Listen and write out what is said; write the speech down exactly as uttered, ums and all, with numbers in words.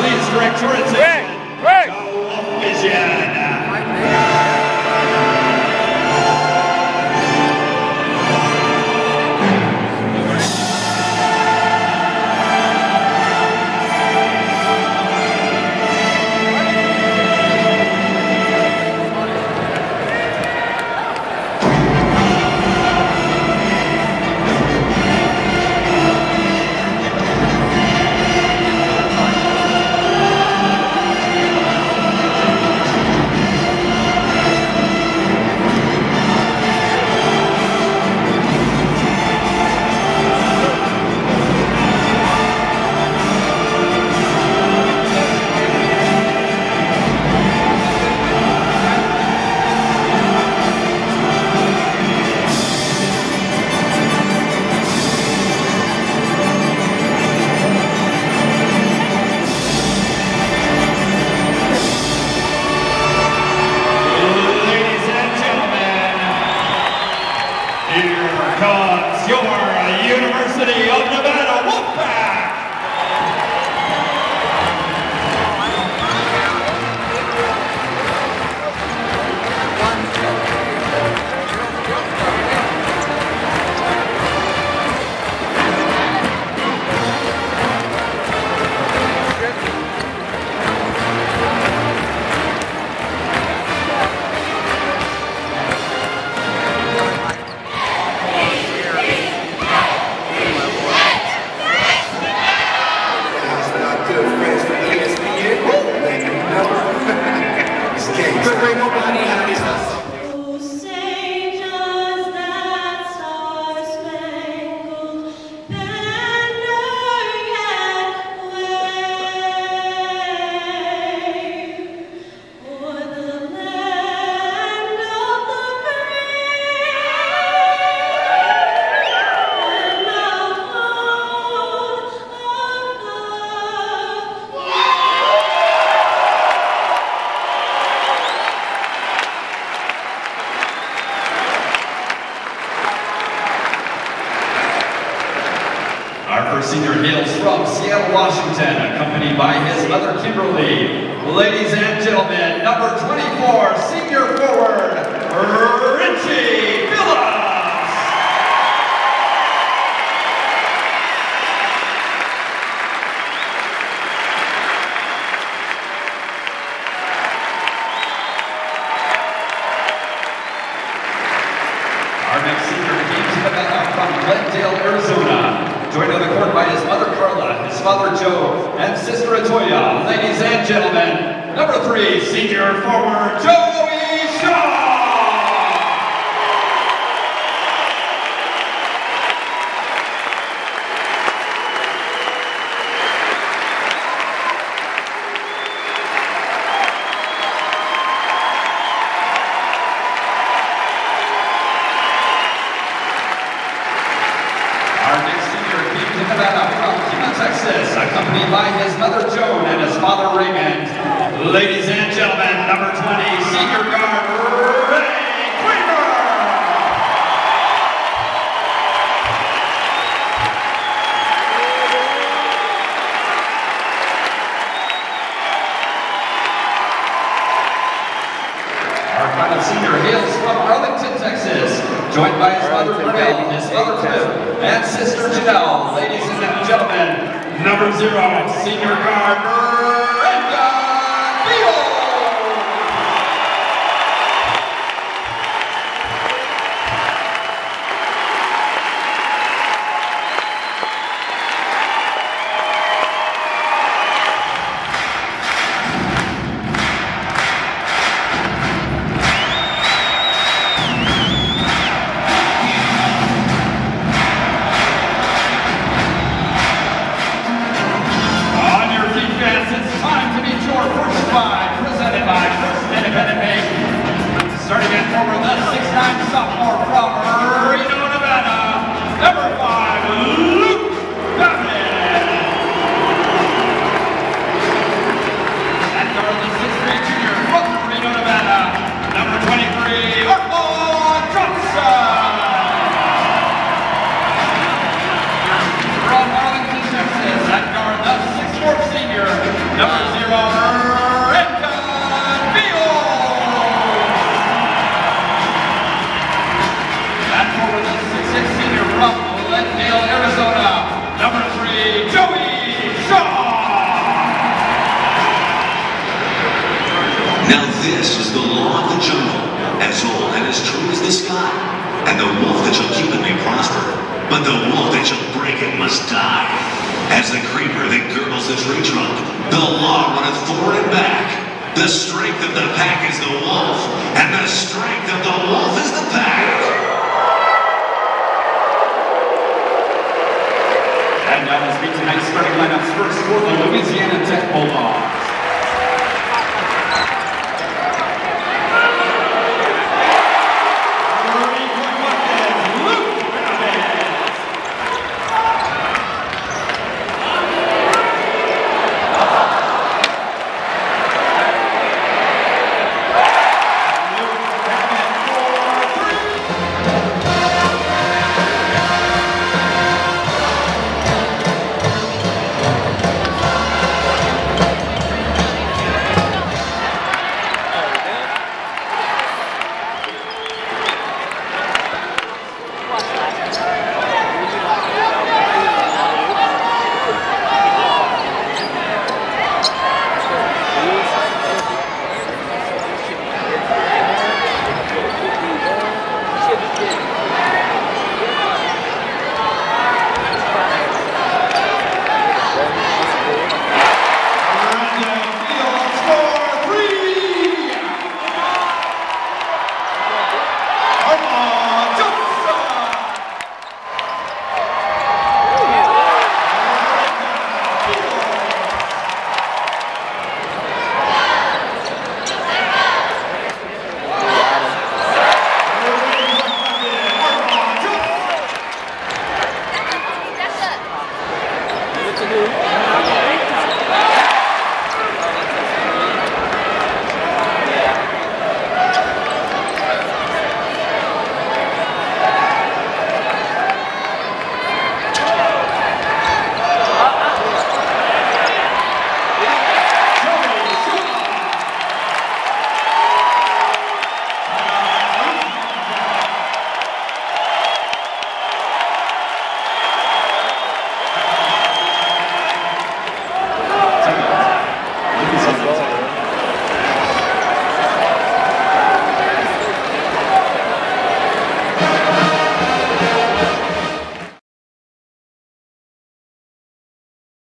please direct your attention to Vision. University of Nevada Wolfpack! Our first senior hails from Seattle, Washington, accompanied by his mother, Kimberly. Ladies and gentlemen, number twenty-four, senior forward, Richie Phillips. Our next senior came to the event from Glendale, Arizona. Joined on the court by his mother, Carla, his father, Joe, and sister, Atoya. Ladies and gentlemen, number three, senior forward, Joey Shaw. Texas, accompanied by his mother Joan and his father Raymond. Ladies and gentlemen, number twenty, senior guard Ray Kramer. Our final senior hails from Arlington, Texas, joined by his mother Pernell, his mother Flip, and sister Janelle. Ladies and gentlemen, number zero, senior guard Brenda Beal. On your feet, fans, it's Number zero, and for the six six senior from Glendale, Arizona, number three, Joey Shaw. Now this is the law of the jungle, as old and as true as the sky. And the wolf that shall keep it may prosper, but the wolf that shall break it must die. As the creeper that girdles the tree trunk, the law runneth forward and back. The strength of the pack is the wolf, and the strength of the wolf is the pack. And now let's meet tonight's starting lineups first for the Louisiana Tech Bulldogs.